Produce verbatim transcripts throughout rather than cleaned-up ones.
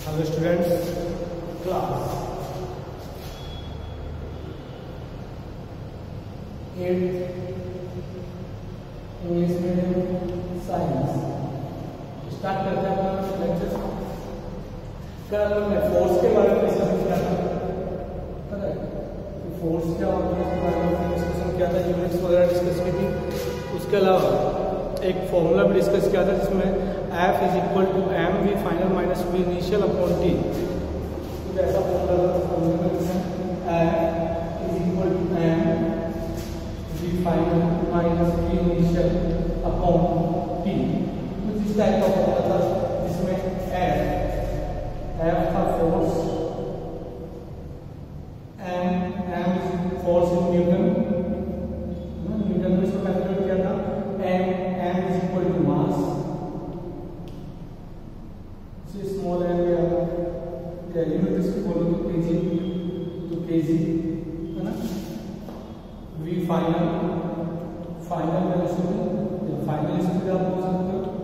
Hello students, class eighth English medium science start करते हैं अपना लेक्चर। कल हमने फोर्स के बारे में डिस्कशन किया था, पता है कि फोर्स क्या होता है, इसके बारे में डिस्कशन किया था, यूनिट्स वगैरह डिस्कस की थी। उसके अलावा एक फॉर्मूला भी डिस्कस किया था जिसमें F is equal to M V final minus V initial upon T. कुछ ऐसा फॉर्मूला था, F is equal to M V final minus V initial upon T. कुछ इस टाइप का फॉर्मूला था जिसमें F F था force, M M is force in newton, newton में इसको कैलकुलेट किया था। M M is equal to mass, small M या यूनिट इसकी बोलो तो केजी, तो केजी है ना। वी फाइनल फाइनल वेलोसिटी या फाइनल स्पीड आप बोल सकते हो,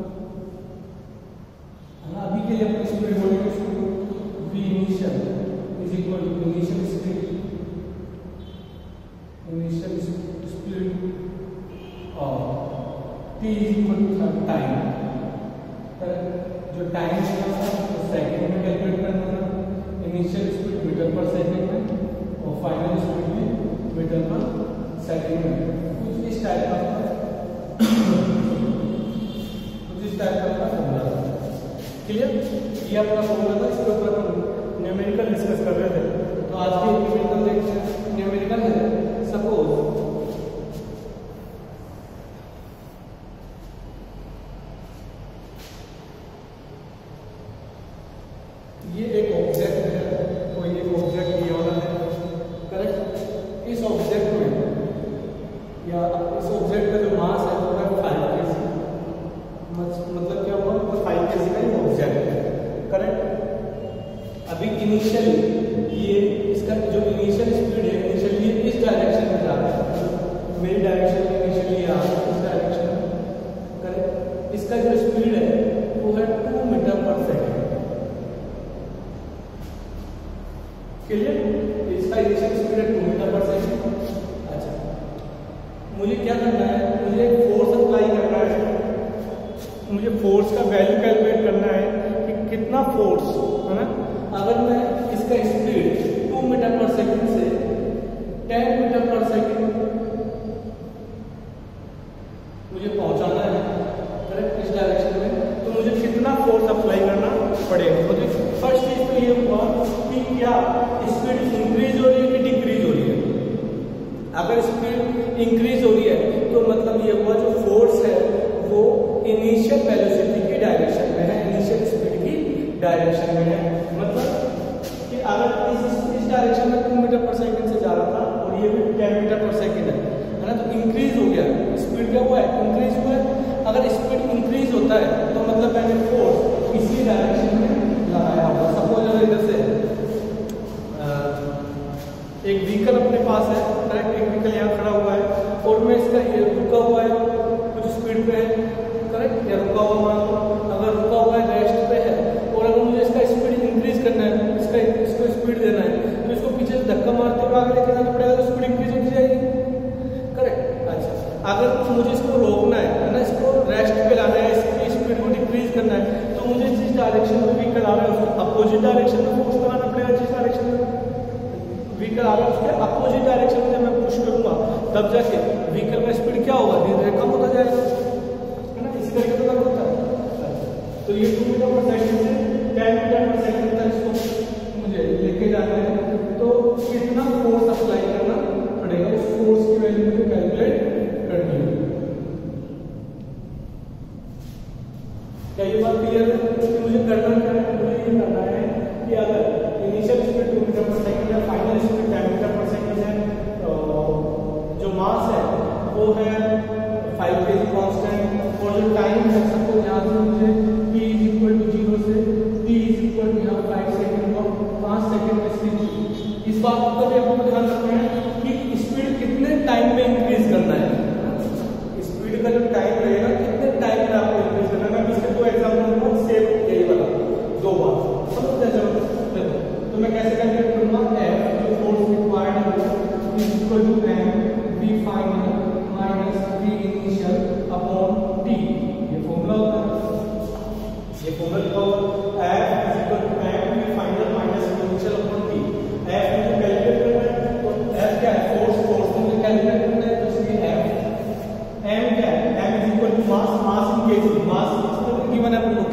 है ना। अभी के लिए अपनी स्पीड बोलेंगे उसको V initial is equal to initial speed, initial speed और T is equal to time. जो टाइम है सेकंड में कैलकुलेट करना है, initial speed metre per second में और फाइनल स्पीड भी मीटर पर सेकंड में। कुछ इस टाइप का कुछ इस टाइप का फॉर्मूला था। क्लियर? ये अपना फॉर्मूला था, इसके ऊपर हम न्यूमेरिकल डिस्कस कर रहे थे। तो आज की न्यूमेरिकल देखते हैं। न्यूमेरिकल है सपोज ये एक ऑब्जेक्ट है, कोई एक ऑब्जेक्ट ये वाला है, करेक्ट। इस ऑब्जेक्ट में या इस ऑब्जेक्ट का जो मास है वो है फाइव केजी, मतलब क्या हुआ, वो फाइव केजी का एक ऑब्जेक्ट है, करेक्ट। अभी इनिशियली ये इसका जो इनिशियल स्पीड है, इनिशियली इस डायरेक्शन में जा रहा है, मेरी डायरेक्शन में इनिशियली आ रहा है इस डायरेक्शन में, करेक्ट। इसका जो स्पीड है वो है two metre per second. Clear? इसका इनिशियल स्पीड है टू मीटर पर सेकंड। अच्छा, मुझे क्या करना है, मुझे फोर्स अप्लाई करना है, मुझे फोर्स का वैल्यू कैलकुलेट करना है कि कितना फोर्स है ना। अगर मैं इसका speed two metre per second से टेन मीटर पर सेकंड मुझे पहुंचाना है, करेक्ट, इस डायरेक्शन में, तो मुझे कितना फोर्स अप्लाई करना पड़ेगा। मुझे फर्स्ट चीज तो ये हुआ कि क्या स्पीड इंक्रीज हो रही है कि डिक्रीज हो रही है। अगर स्पीड इंक्रीज हो रही है तो मतलब ये हुआ जो फोर्स है वो इनिशियल वेलोसिटी की डायरेक्शन में है, इनिशियल स्पीड की डायरेक्शन में है। मतलब कि अगर इस इस डायरेक्शन में टू मीटर पर सेकंड से जा रहा था और ये भी टेन मीटर पर सेकंड है है ना, तो इंक्रीज हो गया, स्पीड क्या हुआ है, इंक्रीज हुआ है। अगर स्पीड इंक्रीज होता है तो मतलब मैंने फोर्स इसी डायरेक्शन में लगाया होगा। सपोज अगर इधर से एक व्हीकल अपने पास है, करेक्ट, एक व्हीकल यहाँ खड़ा हुआ है और मैं इसका ये रुका हुआ है कुछ स्पीड पे है, करेक्ट, या रुका हुआ मान लो, अगर रुका हुआ है रेस्ट पे है और अगर मुझे इसका स्पीड इंक्रीज करना है, इसका इसको स्पीड देना है, तो इसको पीछे से धक्का मारते हुए आगे लेके जाना पड़ेगा, तो स्पीड इंक्रीज होती जाएगी, करेक्ट। अच्छा, अगर मुझे इसको रोकना है ना, इसको रेस्ट पे लाना है, इसकी स्पीड को डिक्रीज करना है, तो मुझे जिस डायरेक्शन में व्हीकल आ रहा है उसके अपोजिट डायरेक्शन में फोर्स लगाना पड़ेगा। जिस डायरेक्शन में व्हीकल आ रहा है उसके अपोजिट डायरेक्शन में मैं पुश करूंगा तब जाके व्हीकल का स्पीड क्या होगा, धीरे धीरे कम होता जाएगा, है ना। इसी तरीके से होता है। तो ये टू मीटर पर सेकंड से टेन मीटर पर सेकंड तक इसको मुझे लेके जाना है, तो कितना फोर्स अप्लाई करना पड़ेगा, उस फोर्स की वैल्यू मुझे कैलकुलेट करनी है। क्या ये बात क्लियर है कि मुझे करना क्या है, मुझे ये करना है कि अगर initial speed two metre per second है, final speed ten metre per second है, तो जो मास है वो है फाइव केजी कांस्टेंट और जो टाइम है सबको यहाँ से मुझे p is equal to zero से t इज इक्वल टू यहाँ फाइव सेकंड और पाँच सेकंड में स्पीड। इस बात को भी आपको ध्यान रखना है कि स्पीड कितने टाइम में इंक्रीज करना है, स्पीड का जो टाइम रहेगा कितने टाइम में आपको इंक्रीज करना है। इसके दो एग्जाम्पल सेम यही वाला दो बार समझ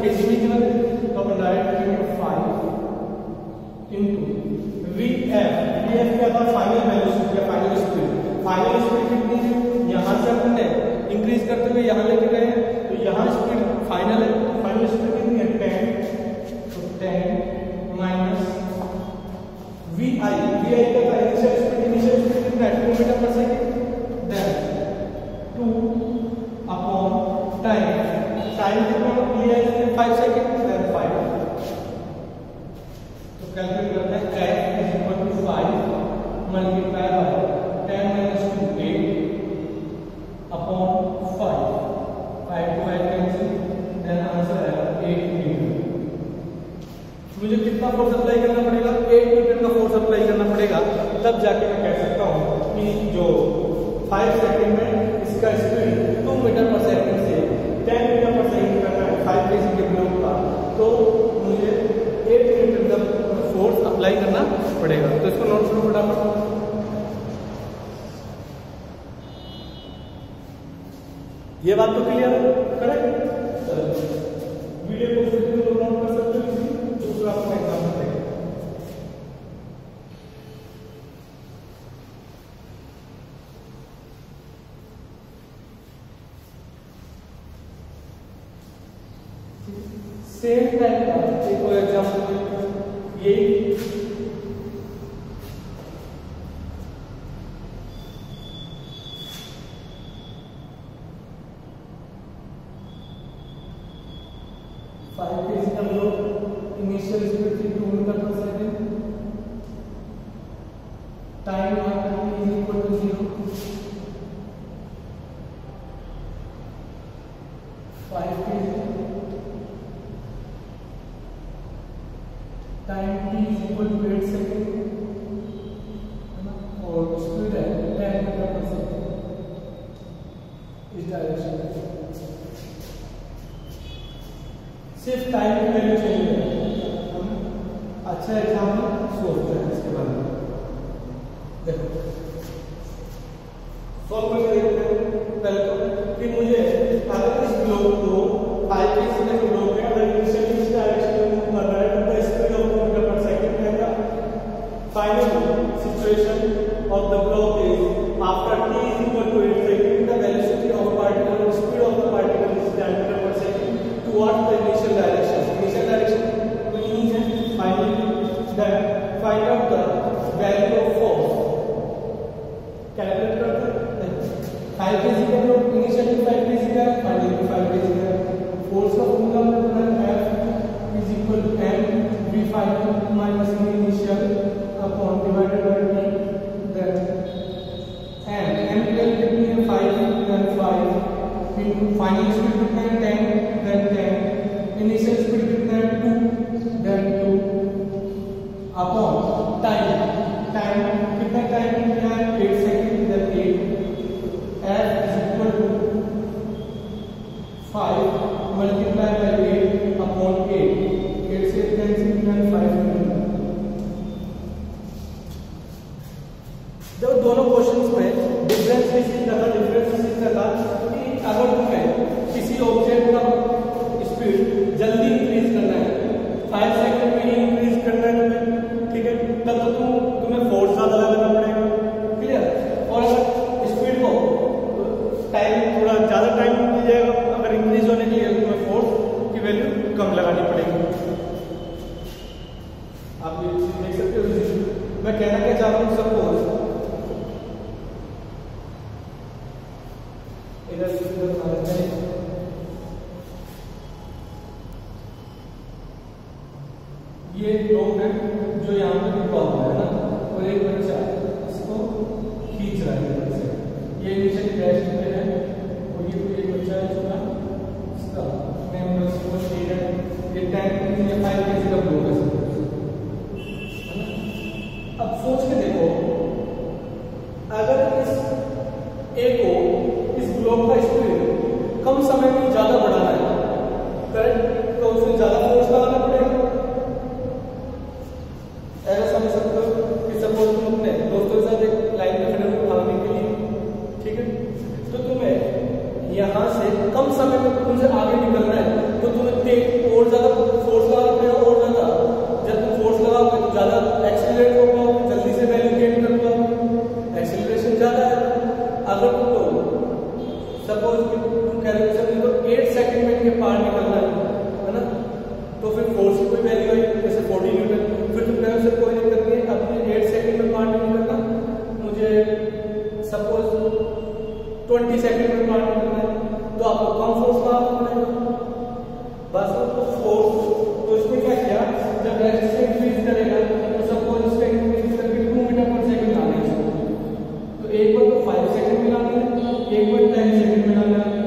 केजी में गिवन है, तो अपन डायरेक्ट लिखेंगे five into V F. V F क्या था? फाइनल वेलोसिटी या फाइनल स्पीड। फाइनल स्पीड कितनी है? यहाँ से अपन ने इंक्रीज करते हुए यहाँ लेके गए हैं, तो यहाँ स्पीड फाइनल है, फाइनल स्पीड कितनी है? टेन। तो ten minus V I. V I क्या था? Initial speed. इनिशियल स्पीड कितना है? Two metre per second. Then two upon time. Time कितना लिया है? Five second. Then five. तो कैलकुलेट करते हैं f is equal to five multiply by ten minus two eight upon five. Five two five cancel, then answer है eight newton. मुझे कितना force apply करना पड़ेगा? एट न्यूटन का फोर्स अप्लाई करना पड़ेगा, तब जाके मैं कह सकता हूँ कि जो फाइव सेकंड में इसका speed two metre per second से टेन मीटर पर सेकंड करना है फाइव केजी के ब्लॉक का, तो मुझे एट न्यूटन का फोर्स अप्लाई करना पड़ेगा। तो इसको नोट करो फटाफट। ये बात तो क्लियर है? करेक्ट। वीडियो को फिर तुम नोट कर सकते हो, दूसरा अपना एग्जाम्पल देखें। सेम टाइप का एक और एग्जाम्पल ये फाइव केजी का लोग इनिशियल स्पीड थी two metre per second. Time is equal to zero. Five KG time t is equal to eight second और स्पीड है टेन मीटर पर सेकेंड इस डायरेक्शन में। सिर्फ टाइम की वैल्यू चेंज है। हम अच्छा एग्जाम्पल सोचते हैं इसके बारे में। देखो सॉल्व करके देखते हैं। पहले तो कि मुझे अगर इस ब्लॉक को फाइव केजी का जो ब्लॉक है, अगर इनिशियली इस डायरेक्शन में मूव कर रहा है, तो speed of metre per second रहेगा। Final situation of the block is after t is equal to eight second, the velocity of particle, speed of the particle is ten meter per second towards the initial direction. Initial direction तो यही है final. then find out the value of force। Calculate करते हैं। Five KG का block initially five KG का है, finally five KG का है। फोर्स का फॉर्मूला है F is equal to m v final minus v initial upon divided by t। then m m की वैल्यू कितनी है? Five. then five into final speed कितना है? Ten. then ten. Initial speed कितना है? Two. then two upon time. Time कितना time किया है? Eight second. then eight. f is equal to five multiply by eight upon eight. Eight से cancel करना five. जब दोनों क्वेश्चंस में डिफरेंस किस चीज का था? डिफरेंस इस चीज का था कि अगर तुम्हें किसी ऑब्जेक्ट का स्पीड जल्दी इंक्रीज करना है, फाइव सेकंड में ही इंक्रीज करना है तुम्हें, ठीक है, तब तो तुम तुम्हें फोर्स ज्यादा लगाना पड़ेगा। क्लियर। और अगर स्पीड को टाइम थोड़ा ज्यादा टाइम मिल जाएगा, अगर इंक्रीज होने के लिए तुम्हें फोर्स की वैल्यू कम लगानी पड़ेगी। आप ये चीज देख सकते हो। मैं कहना क्या चाह रहा हूँ, सपोज इधर ये लोग हैं जो यहाँ पे रुका हुआ है ना, और एक बच्चा इसको खींच रहा है इधर से। ये नीचे रेस्ट पे है और ये एक बच्चा है इसका इसका मेंबर को ठीक है। ये टेन ये फाइव केजी का ब्लॉक है। अब सोच के देखो, अगर इस ए को इस ब्लॉक का स्पीड कम समय में ज्यादा बढ़ाना है, करेक्ट, तो उसे ज्यादा फोर्स लगाना पड़ेगा। ऐसा समझ सकते हो कि सपोज तुम अपने दोस्तों के साथ एक लाइन में खड़े हो भागने के लिए, ठीक है, तो तुम्हें यहाँ से कम समय में तुमसे आगे निकलना है, तो तुम्हें तेज और तो फोर्स, तो इसमें क्या किया, जब रेस्ट से इंक्रीज करेगा तो सपोज इसका इंक्रीज करके टू मीटर पर सेकंड लाना है, तो एक बार तो फाइव सेकंड में लाना है, एक बार टेन सेकंड में लाना है,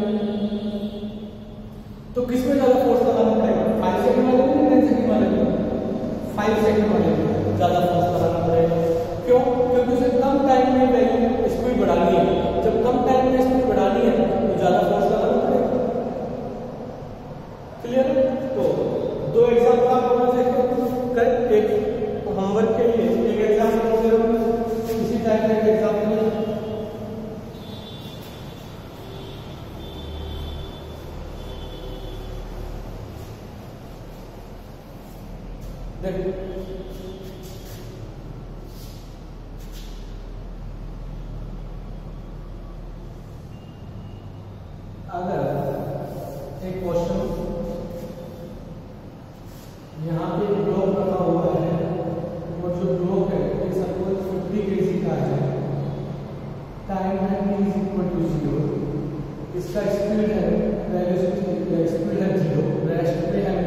तो किसमें ज्यादा फोर्स लगाना पड़ेगा, फाइव सेकंड वाले में, टेन सेकंड वाले में, फाइव सेकंड वाले में ज्यादा फोर्स लगाना पड़ेगा। क्यों? क्योंकि उसे कम टाइम में वैल्यू स्पीड बढ़ानी है, जब कम टाइम में स्पीड बढ़ानी है तो ज्यादा फोर्स लगाना पड़ेगा। क्लियर? तो दो एग्जांपल आप लोगों से करेक्ट, एक होमवर्क के लिए एक एग्जांपल दे रहा हूं, इसी टाइप का एक एग्जांपल देखो। अगर एक क्वेश्चन यहाँ पे ब्लॉक रखा हुआ है और जो ब्लॉक है ये सपोज फिफ्टी केजी का है, टाइम है t is equal to zero, इसका स्पीड है वेलोसिटी स्पीड है जीरो, रेस्ट पे है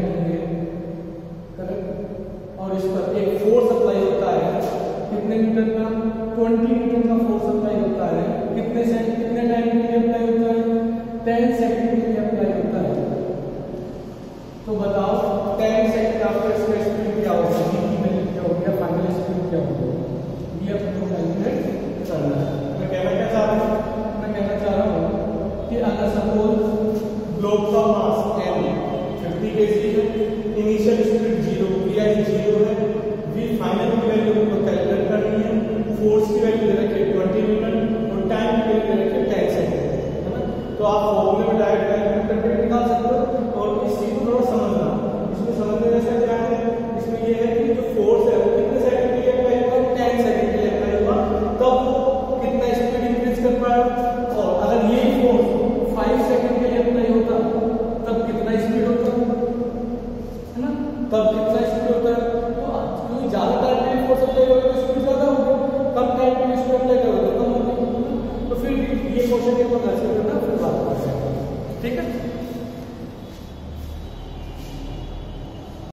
करेक्ट, और इस पर एक फोर्स अप्लाई होता है कितने मीटर का, ट्वेंटी मीटर का फोर्स अप्लाई होता है, कितने सेकंड कितने टाइम के लिए अप्लाई होता है, टेन सेकंड के लिए अप्लाई होता है। तो बताओ टेन सेकंड आफ्टर इसका स्पीड क्या होगा, v की वैल्यू क्या होगी या फाइनल स्पीड क्या होगी, ये आपको कैलकुलेट करना है। मैं कहना क्या चाह रहा हूँ, मैं कहना चाह रहा हूँ कि अगर सपोज ग्लोब का मास m फिफ्टी केजी है, initial speed zero, v I zero है, v फाइनल की वैल्यू को कैलकुलेट करनी है, फोर्स की वैल्यू दे रखी है ट्वेंटी मीटर और टाइम की वैल्यू दे रखी है टेन सेकंड, है ना। तो आप फॉर्मूले में डायरेक्ट कैलकुलेट करके निकाल सकते हो और इस चीज को थोड़ा समझ